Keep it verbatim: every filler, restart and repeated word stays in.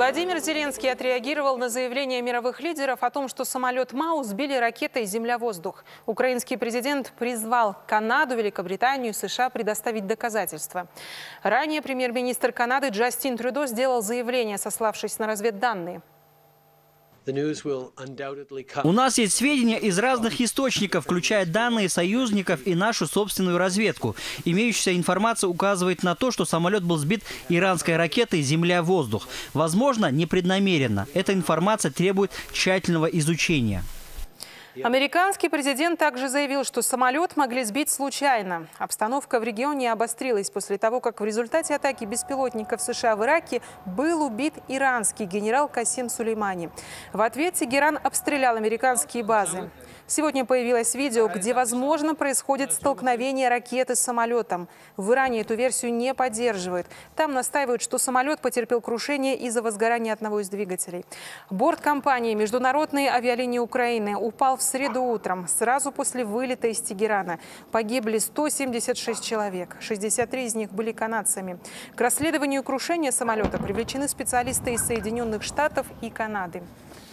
Владимир Зеленский отреагировал на заявление мировых лидеров о том, что самолет МАУ сбили ракетой «Земля-воздух». Украинский президент призвал Канаду, Великобританию и США предоставить доказательства. Ранее премьер-министр Канады Джастин Трюдо сделал заявление, сославшись на разведданные. У нас есть сведения из разных источников, включая данные союзников и нашу собственную разведку. Имеющаяся информация указывает на то, что самолет был сбит иранской ракетой «Земля-воздух». Возможно, непреднамеренно. Эта информация требует тщательного изучения. Американский президент также заявил, что самолет могли сбить случайно. Обстановка в регионе обострилась после того, как в результате атаки беспилотников США в Ираке был убит иранский генерал Касим Сулеймани. В ответ Тегеран обстрелял американские базы. Сегодня появилось видео, где, возможно, происходит столкновение ракеты с самолетом. В Иране эту версию не поддерживают. Там настаивают, что самолет потерпел крушение из-за возгорания одного из двигателей. Борт компании «Международные авиалинии Украины» упал в среду утром, сразу после вылета из Тегерана. Погибли сто семьдесят шесть человек, шестьдесят три из них были канадцами. К расследованию крушения самолета привлечены специалисты из Соединенных Штатов и Канады.